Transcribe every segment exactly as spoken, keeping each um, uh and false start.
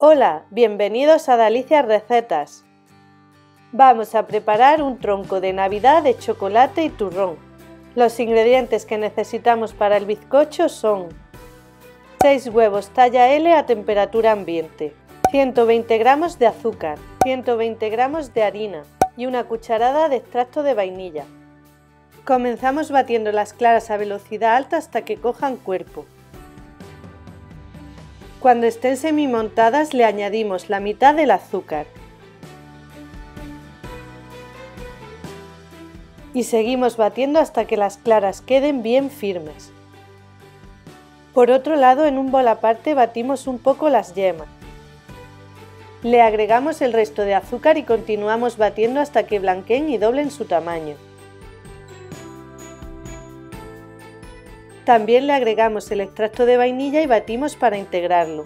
Hola, bienvenidos a Dalicias Recetas. Vamos a preparar un tronco de Navidad de chocolate y turrón. Los ingredientes que necesitamos para el bizcocho son seis huevos talla L a temperatura ambiente, ciento veinte gramos de azúcar, ciento veinte gramos de harina y una cucharada de extracto de vainilla. Comenzamos batiendo las claras a velocidad alta hasta que cojan cuerpo. Cuando estén semimontadas le añadimos la mitad del azúcar y seguimos batiendo hasta que las claras queden bien firmes. Por otro lado, en un bol aparte batimos un poco las yemas. Le agregamos el resto de azúcar y continuamos batiendo hasta que blanqueen y doblen su tamaño. También le agregamos el extracto de vainilla y batimos para integrarlo.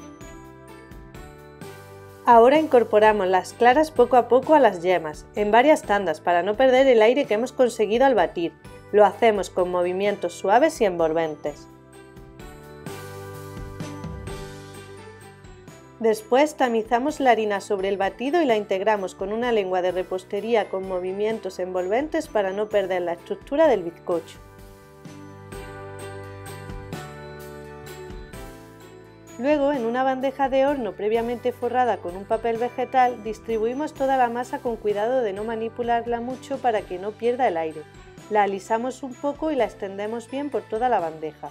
Ahora incorporamos las claras poco a poco a las yemas, en varias tandas para no perder el aire que hemos conseguido al batir. Lo hacemos con movimientos suaves y envolventes. Después tamizamos la harina sobre el batido y la integramos con una lengua de repostería con movimientos envolventes para no perder la estructura del bizcocho. Luego, en una bandeja de horno previamente forrada con un papel vegetal, distribuimos toda la masa con cuidado de no manipularla mucho para que no pierda el aire. La alisamos un poco y la extendemos bien por toda la bandeja.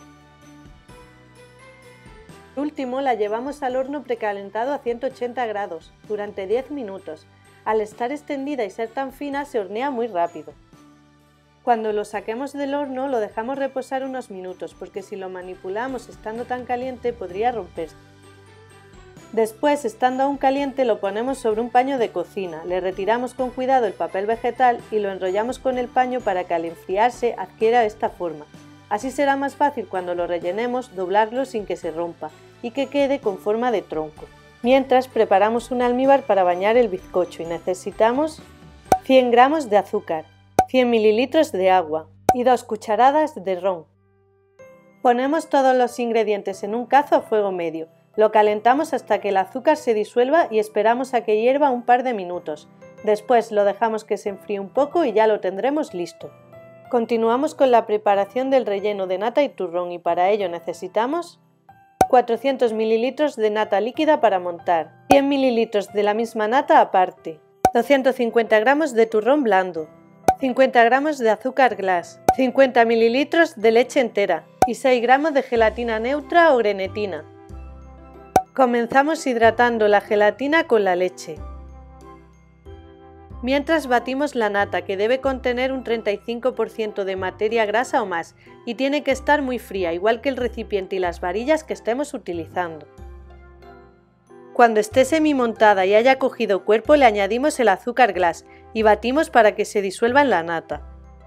Por último, la llevamos al horno precalentado a ciento ochenta grados durante diez minutos. Al estar extendida y ser tan fina, se hornea muy rápido. Cuando lo saquemos del horno lo dejamos reposar unos minutos porque si lo manipulamos estando tan caliente podría romperse. Después, estando aún caliente, lo ponemos sobre un paño de cocina, le retiramos con cuidado el papel vegetal y lo enrollamos con el paño para que al enfriarse adquiera esta forma. Así será más fácil cuando lo rellenemos doblarlo sin que se rompa y que quede con forma de tronco. Mientras preparamos un almíbar para bañar el bizcocho y necesitamos cien gramos de azúcar, cien mililitros de agua y dos cucharadas de ron. Ponemos todos los ingredientes en un cazo a fuego medio, lo calentamos hasta que el azúcar se disuelva y esperamos a que hierva un par de minutos. Después lo dejamos que se enfríe un poco y ya lo tendremos listo. Continuamos con la preparación del relleno de nata y turrón y para ello necesitamos cuatrocientos mililitros de nata líquida para montar, cien mililitros de la misma nata aparte, doscientos cincuenta gramos de turrón blando, cincuenta gramos de azúcar glass, cincuenta mililitros de leche entera y seis gramos de gelatina neutra o grenetina. Comenzamos hidratando la gelatina con la leche. Mientras batimos la nata, que debe contener un treinta y cinco por ciento de materia grasa o más y tiene que estar muy fría, igual que el recipiente y las varillas que estemos utilizando. Cuando esté semimontada y haya cogido cuerpo le añadimos el azúcar glass y batimos para que se disuelva en la nata.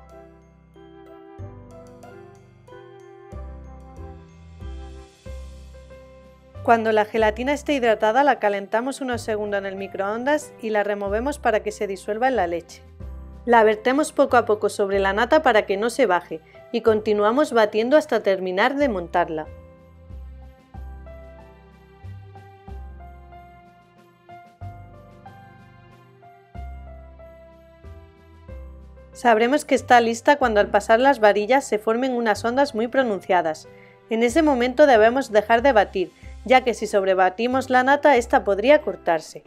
Cuando la gelatina esté hidratada la calentamos unos segundos en el microondas y la removemos para que se disuelva en la leche. La vertemos poco a poco sobre la nata para que no se baje y continuamos batiendo hasta terminar de montarla. Sabremos que está lista cuando al pasar las varillas se formen unas ondas muy pronunciadas. En ese momento debemos dejar de batir, ya que si sobrebatimos la nata esta podría cortarse.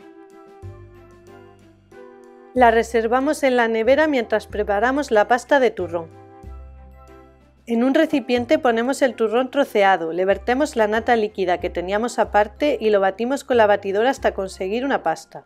La reservamos en la nevera mientras preparamos la pasta de turrón. En un recipiente ponemos el turrón troceado, le vertemos la nata líquida que teníamos aparte y lo batimos con la batidora hasta conseguir una pasta.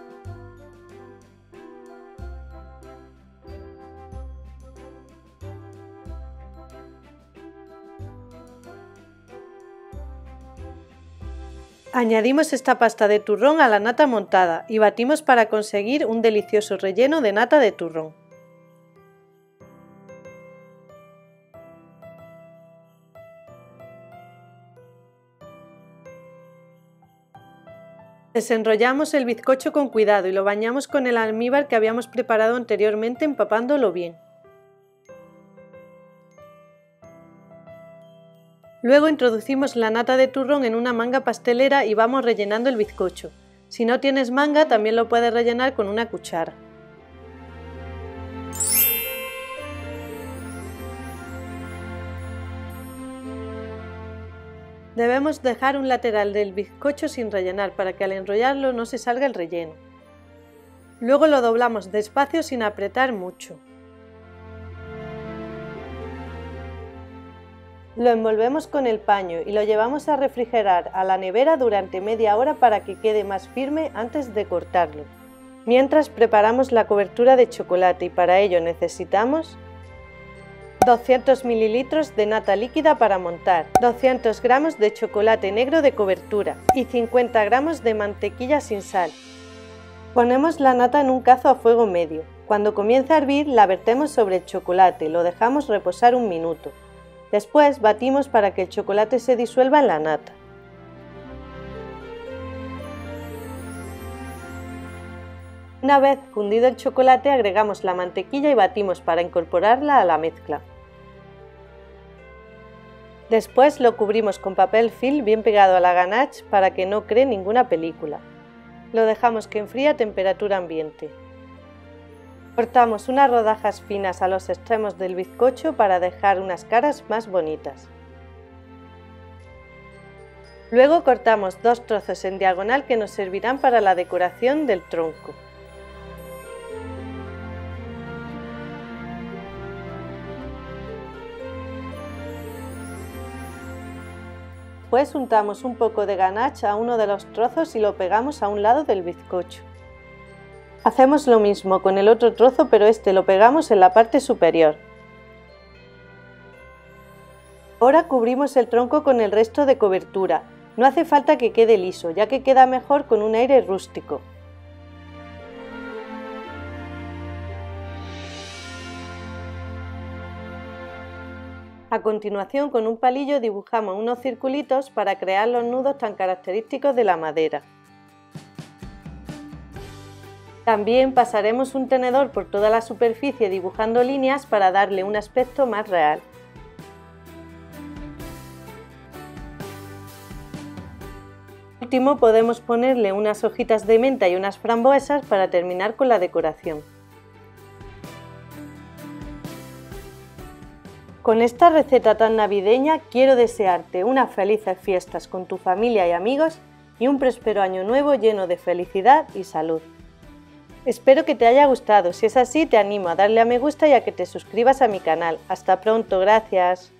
Añadimos esta pasta de turrón a la nata montada y batimos para conseguir un delicioso relleno de nata de turrón. Desenrollamos el bizcocho con cuidado y lo bañamos con el almíbar que habíamos preparado anteriormente empapándolo bien. Luego introducimos la nata de turrón en una manga pastelera y vamos rellenando el bizcocho. Si no tienes manga, también lo puedes rellenar con una cuchara. Debemos dejar un lateral del bizcocho sin rellenar para que al enrollarlo no se salga el relleno. Luego lo doblamos despacio sin apretar mucho. Lo envolvemos con el paño y lo llevamos a refrigerar a la nevera durante media hora para que quede más firme antes de cortarlo. Mientras preparamos la cobertura de chocolate y para ello necesitamos doscientos mililitros de nata líquida para montar, doscientos gramos de chocolate negro de cobertura y cincuenta gramos de mantequilla sin sal. Ponemos la nata en un cazo a fuego medio. Cuando comience a hervir la vertemos sobre el chocolate, lo dejamos reposar un minuto. Después batimos para que el chocolate se disuelva en la nata. Una vez fundido el chocolate agregamos la mantequilla y batimos para incorporarla a la mezcla. Después lo cubrimos con papel film bien pegado a la ganache para que no cree ninguna película. Lo dejamos que enfríe a temperatura ambiente. Cortamos unas rodajas finas a los extremos del bizcocho para dejar unas caras más bonitas. Luego cortamos dos trozos en diagonal que nos servirán para la decoración del tronco. Después untamos un poco de ganache a uno de los trozos y lo pegamos a un lado del bizcocho. Hacemos lo mismo con el otro trozo, pero este lo pegamos en la parte superior. Ahora cubrimos el tronco con el resto de cobertura. No hace falta que quede liso, ya que queda mejor con un aire rústico. A continuación, con un palillo dibujamos unos circulitos para crear los nudos tan característicos de la madera. También pasaremos un tenedor por toda la superficie dibujando líneas para darle un aspecto más real. Por último, podemos ponerle unas hojitas de menta y unas frambuesas para terminar con la decoración. Con esta receta tan navideña quiero desearte unas felices fiestas con tu familia y amigos y un próspero año nuevo lleno de felicidad y salud. Espero que te haya gustado. Si es así, te animo a darle a me gusta y a que te suscribas a mi canal. Hasta pronto, gracias.